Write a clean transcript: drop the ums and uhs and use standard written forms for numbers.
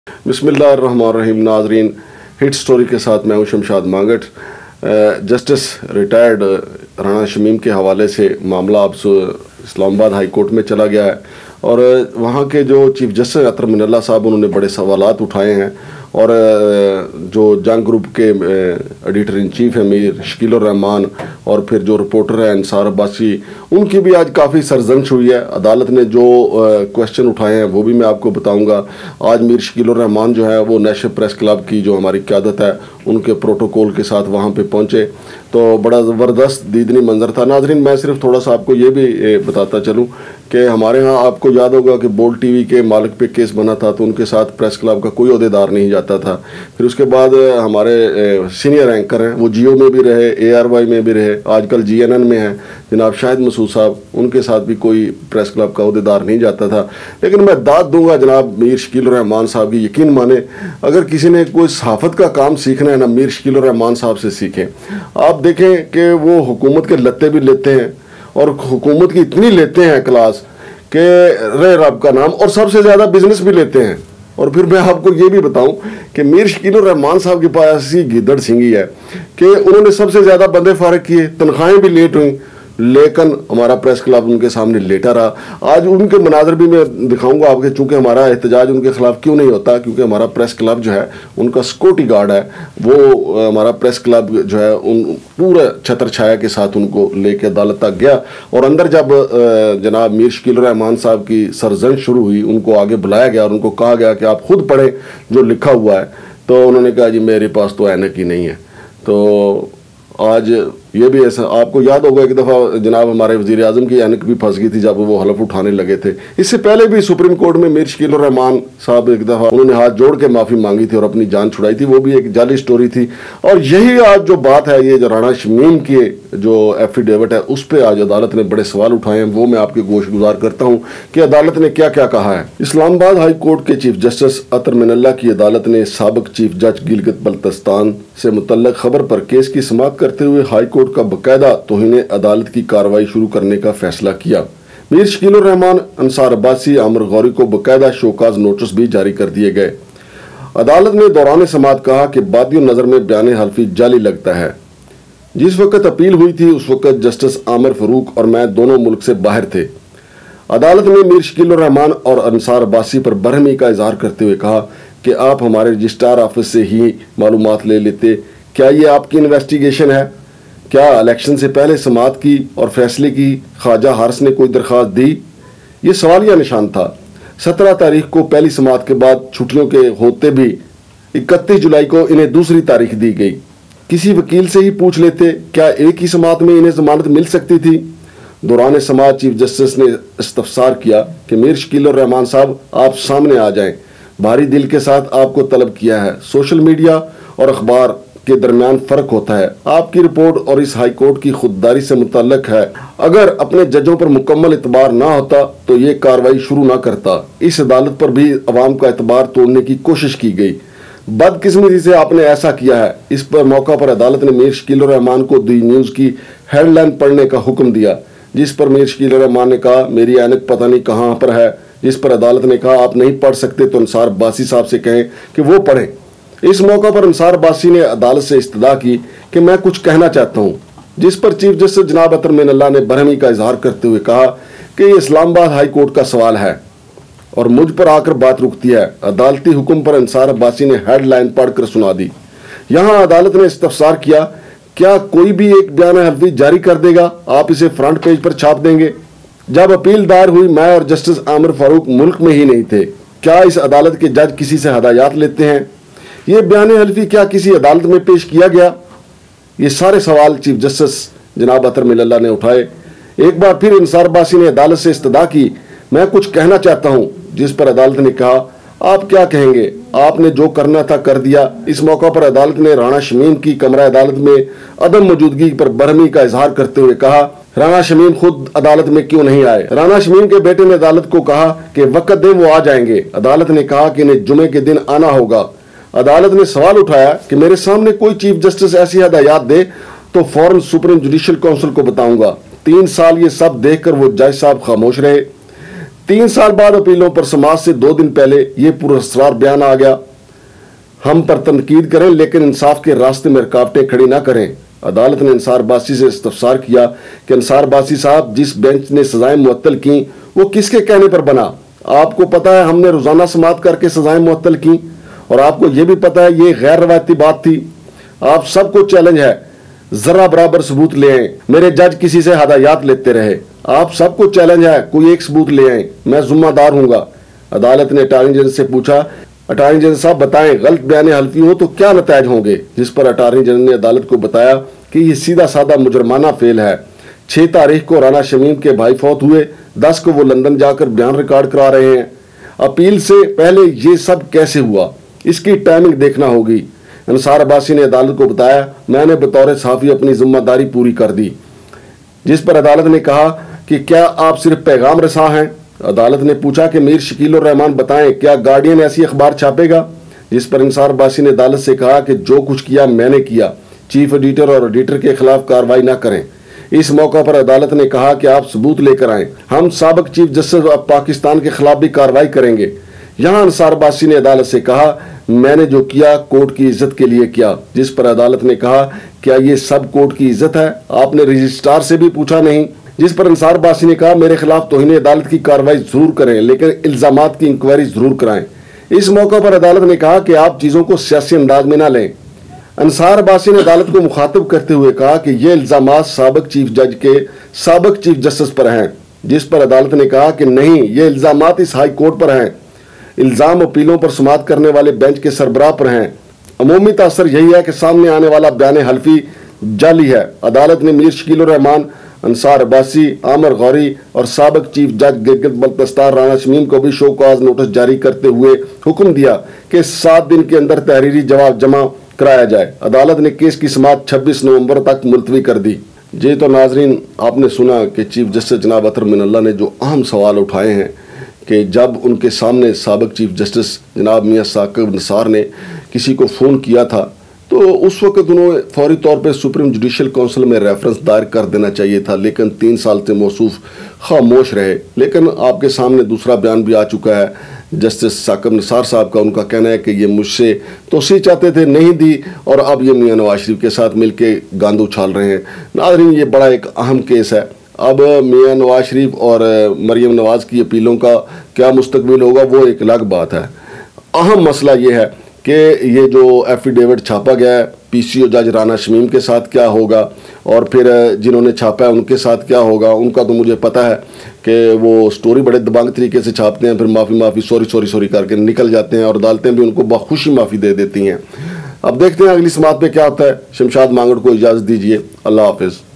बिस्मिल्लाहिर्रहमानिर्रहीम। नाजरीन, hit story के साथ मैं हूं शमशाद मांगट। जस्टिस रिटायर्ड राना शमीम के हवाले से मामला अब इस्लामाबाद हाई कोर्ट में चला गया है और वहाँ के जो चीफ जस्टिस अतर मिनल्ला साहब, उन्होंने बड़े सवालात उठाए हैं और जो जंग ग्रुप के एडिटर इन चीफ है मीर, शकील और रहमान, और फिर जो रिपोर्टर है अंसार अब्बासी, उनकी भी आज काफ़ी सरजंश हुई है। अदालत ने जो क्वेश्चन उठाए हैं वो भी मैं आपको बताऊंगा। आज मीर शकील और रहमान जो है वो नेशनल प्रेस क्लब की जो हमारी क़यादत है उनके प्रोटोकॉल के साथ वहाँ पे पहुँचे तो बड़ा ज़बरदस्त दीदनी मंजर था। नाजरीन, मैं सिर्फ थोड़ा सा आपको ये भी बताता चलूँ कि हमारे यहाँ आपको याद होगा कि बोल्ड टीवी के मालिक पे केस बना था तो उनके साथ प्रेस क्लब का कोई ओहदेदार नहीं जाता था। फिर उसके बाद हमारे सीनियर एंकर हैं, वो जियो में भी रहे, ARY में भी रहे, आजकल GNN में हैं जनाब शाहिद मसूद साहब, उनके साथ भी कोई प्रेस क्लब का ओहदेदार नहीं जाता था। लेकिन मैं दाद दूंगा जनाब मीर शकील और रहमान साहब की। यकीन माने, अगर किसी ने कोई सहाफ़त का काम सीखना है ना, मीर शकील और रहमान साहब से सीखें। आप देखें कि वो हुकूमत के लत्ते भी लेते हैं और हुकूमत की इतनी लेते हैं क्लास कि रे रब का नाम, और सबसे ज़्यादा बिजनेस भी लेते हैं। और फिर मैं आपको ये भी बताऊं कि मीर शकील और रहमान साहब के पास ऐसी गिद्दड़ सिंगी है कि उन्होंने सबसे ज़्यादा बंदे फारग किए, तनख्वाहें भी लेट हुई, लेकिन हमारा प्रेस क्लब उनके सामने लेटा रहा। आज उनके मनाजर भी मैं दिखाऊंगा आपके, चूंकि हमारा एहतजाज उनके खिलाफ क्यों नहीं होता, क्योंकि हमारा प्रेस क्लब जो है उनका सिक्योरिटी गार्ड है, वो हमारा प्रेस क्लब जो है उन पूरे छत्र छाया के साथ उनको लेके अदालत तक गया। और अंदर जब जनाब मीर शकील रहमान साहब की सरजंश शुरू हुई, उनको आगे बुलाया गया और उनको कहा गया कि आप खुद पढ़ें जो लिखा हुआ है। तो उन्होंने कहा जी मेरे पास तो ऐनक ही नहीं है। तो आज ये भी ऐसा, आपको याद होगा एक दफ़ा जनाब हमारे वज़ीर आज़म की ऐनक भी फंस गई थी जब वो हलफ उठाने लगे थे। इससे पहले भी सुप्रीम कोर्ट में मीर शकील और रहमान साहब एक दफ़ा उन्होंने हाथ जोड़ के माफ़ी मांगी थी और अपनी जान छुड़ाई थी, वो भी एक जाली स्टोरी थी। और यही आज जो बात है, ये जो राना शमीम की जो एफिडेविट है उस पर आज अदालत ने बड़े सवाल उठाए हैं, वो मैं आपके गोश गुजार करता हूँ कि अदालत ने क्या क्या कहा है। इस्लामाबाद हाई कोर्ट के चीफ जस्टिस अतर मिनल्ला की अदालत ने साबिक चीफ जज गिलगित बल्तिस्तान से मुतल्लक खबर पर केस की समाअत करते हुए हाई कोर्ट का बकायदा तौहीन अदालत की कार्रवाई शुरू करने का फैसला किया। मीर शकील और रहमान, अंसार अब्बासी, आमिर गौरी को बकायदा शोकाज नोटिस भी जारी कर दिए गए। अदालत ने दौरान समाअत कहा कि बादियों नजर में बयान हल्फी जाली लगता है। जिस वक्त अपील हुई थी उस वक्त जस्टिस आमिर फरूक और मैं दोनों मुल्क से बाहर थे। अदालत ने मीर शकील और रहमान और अंसार अब्बासी पर बरहमी का इजहार करते हुए कहा कि आप हमारे रजिस्ट्रार ऑफिस से ही मालूमात ले लेते। क्या ये आपकी इन्वेस्टिगेशन है? क्या इलेक्शन से पहले समाअत की और फैसले की ख्वाजा हारिस ने कोई दरख्वास्त दी? ये सवालिया निशान था। 17 तारीख को पहली समाअत के बाद छुट्टियों के होते भी 31 जुलाई को इन्हें दूसरी तारीख दी गई। किसी वकील से ही पूछ लेते, क्या एक ही समाअत में इन्हें जमानत मिल सकती थी? दौरान समाअत चीफ जस्टिस ने इस्तफसार किया कि मीर शकील और रहमान साहब आप सामने आ जाएं। भारी दिल के साथ आपको तलब किया है। सोशल मीडिया और अखबार के दरमियान फर्क होता है। आपकी रिपोर्ट और इस हाई कोर्ट की खुददारी से मुतल्लक है। अगर अपने जजों पर मुकम्मल एतबार ना होता तो ये कार्रवाई शुरू ना करता। इस अदालत पर भी अवाम का एतबार तोड़ने की कोशिश की गई। बदकिस्मती से आपने ऐसा किया है। इस पर मौका पर अदालत ने मीर शकील और रहमान को दी न्यूज की हेडलाइन पढ़ने का हुक्म दिया, जिस पर मीर शकील और रहमान ने कहा मेरी ऐनक पता नहीं कहाँ पर है। जिस पर अदालत ने कहा आप नहीं पढ़ सकते तो अंसार अब्बासी साहब से कहें कि वो पढ़ें। इस मौका पर अंसार अब्बासी ने अदालत से इस्तदा की कि मैं कुछ कहना चाहता हूँ, जिस पर चीफ जस्टिस जनाब अतर मिनल्ला ने बरहमी का इजहार करते हुए कहा कि ये इस्लामाबाद हाई कोर्ट का सवाल है और मुझ पर आकर बात रुकती है। अदालती हुक्म पर अंसार अब्बासी ने हेडलाइन पढ़कर सुना दी। यहाँ अदालत ने इस्तफसार किया, क्या कोई भी एक बयान हल्फी जारी कर देगा, आप इसे फ्रंट पेज पर छाप देंगे? जब अपील दायर हुई मैं और जस्टिस आमिर फारूक मुल्क में ही नहीं थे। क्या इस अदालत के जज किसी से हदायत लेते हैं? ये बयान हल्फी क्या किसी अदालत में पेश किया गया? ये सारे सवाल चीफ जस्टिस जनाब अतर मिनल्ला ने उठाए। एक बार फिर अंसार अब्बासी ने अदालत से इस्तदा की, मैं कुछ कहना चाहता हूँ, जिस पर अदालत ने कहा आप क्या कहेंगे, आपने जो करना था कर दिया। इस मौका पर अदालत ने राना शमीम की कमरा अदालत में अदम मौजूदगी पर बरहमी का इजहार करते हुए कहा राना शमीम खुद अदालत में क्यों नहीं आए? राना शमीम के बेटे ने अदालत को कहा कि वक्त दे वो आ जाएंगे। अदालत ने कहा कि इन्हें जुमे के दिन आना होगा। अदालत ने सवाल उठाया कि मेरे सामने कोई चीफ जस्टिस ऐसी हदायत दे तो फौरन सुप्रीम जुडिशल काउंसिल को बताऊंगा। 3 साल ये सब देखकर वो जज साहब खामोश रहे। 3 साल बाद अपीलों पर समाज से 2 दिन पहले ये पुरस्कार बयान आ गया। हम पर तनकीद करें लेकिन इंसाफ के रास्ते में रुकावटें खड़ी ना करें। अदालत ने अंसार अब्बासी से इस्तफसार किया कि अंसार अब्बासी साहब, जिस बेंच ने सजाएं मुअत्तल की वो किसके कहने पर बना? आपको पता है हमने रोजाना समाअत करके सजाएं मुअत्तल की, और आपको यह भी पता है ये गैर रवायती बात थी। आप सबको चैलेंज है, जरा बराबर सबूत ले आए। मेरे जज किसी से हदायत लेते रहे, आप सबको चैलेंज है, कोई एक सबूत ले आए, मैं जिम्मेदार हूंगा। अदालत ने अटॉर्नी जनरल से पूछा, अटॉर्नी जनरल साहब बताएं गलत बयान हल्फी हो तो क्या नतैज होंगे? जिस पर अटॉर्नी जनरल ने अदालत को बताया कि यह सीधा साधा मुजरमाना फेल है। 6 तारीख को राना शमीम के भाई फौत हुए, 10 को वो लंदन जाकर बयान रिकॉर्ड करा रहे हैं। अपील से पहले ये सब कैसे हुआ, इसकी टाइमिंग देखना होगी। अंसार अब्बासी ने अदालत को बताया, मैंने बतौर सहाफ़ी अपनी जिम्मेदारी पूरी कर दी। जिस पर अदालत ने कहा कि क्या आप सिर्फ पैगाम रसा हैं? अदालत ने पूछा कि मीर, शकील और रहमान बताएं, क्या गार्डियन ऐसी अखबार छापेगा? जिस पर अंसार अब्बासी ने अदालत से कहा कि जो कुछ किया मैंने किया, चीफ एडिटर और एडिटर के खिलाफ कार्रवाई ना करें। इस मौका पर अदालत ने कहा कि आप सबूत लेकर आएं, हम साबिक चीफ जस्टिस ऑफ पाकिस्तान के खिलाफ भी कार्रवाई करेंगे। यहाँ अंसार अब्बासी ने अदालत से कहा, मैंने जो किया कोर्ट की इज्जत के लिए किया। जिस पर अदालत ने कहा, क्या ये सब कोर्ट की इज्जत है? आपने रजिस्ट्रार से भी पूछा नहीं? जिस पर अंसार अब्बासी ने कहा, मेरे खिलाफ तौहीन अदालत की कार्रवाई जरूर करें लेकिन इल्जामात की इंक्वायरी जरूर कराएं। इस मौका पर अदालत ने कहा कि आप चीजों को सियासी अंदाज में ना लें। अंसार अब्बासी ने अदालत को मुखातिब करते हुए कहा कि ये इल्जामात साबिक चीफ जज के साबिक चीफ जस्टिस पर हैं। जिस पर अदालत ने कहा कि नहीं, ये इल्जामात इस हाई कोर्ट पर हैं। इल्जाम अपीलों पर समाअत करने वाले बेंच के सरबराह पर हैं। अमूमी तासर यही है कि सामने आने वाला बयान हल्फी जाली है। अदालत ने मीर, शकील और रहमान, अंसार अब्बासी, आमर गौरी और साबिक चीफ जज गिलगित बल्तिस्तान राना शमीम को भी शो कॉज नोटिस जारी करते हुए हुक्म दिया कि 7 दिन के अंदर तहरीरी जवाब जमा कराया जाए। अदालत ने केस की समाअत 26 नवंबर तक मुलतवी कर दी। जी तो नाजरीन, आपने सुना कि चीफ जस्टिस जनाब अतर मिनल्ला ने जो अहम सवाल उठाए हैं कि जब उनके सामने साबिक चीफ जस्टिस जनाब मियाँ साकिब निसार ने किसी को फ़ोन किया था तो उस वक्त उन्होंने फौरी तौर पर सुप्रीम जुडिशल काउंसिल में रेफरेंस दायर कर देना चाहिए था, लेकिन 3 साल से मौसूफ खामोश रहे। लेकिन आपके सामने दूसरा बयान भी आ चुका है जस्टिस साकिब निसार साहब का। उनका कहना है कि ये मुझसे तोसी चाहते थे, नहीं दी, और अब ये मियाँ नवाज शरीफ के साथ मिलके गांद उछाल रहे हैं। नाज़रीन, ये बड़ा एक अहम केस है। अब मियाँ नवाज शरीफ और मरियम नवाज की अपीलों का क्या मुस्तकबिल होगा वो एक अलग बात है। अहम मसला ये है कि ये जो एफिडेविट छापा गया है PCO जज राना शमीम के साथ क्या होगा, और फिर जिन्होंने छापा है उनके साथ क्या होगा। उनका तो मुझे पता है कि वो स्टोरी बड़े दबंग तरीके से छापते हैं, फिर माफ़ी सॉरी करके निकल जाते हैं और अदालतें भी उनको बखुशी माफ़ी दे देती हैं। अब देखते हैं अगली समाअत पे क्या होता है। शमशाद मांगड़ को इजाज़त दीजिए। अल्लाह हाफिज़।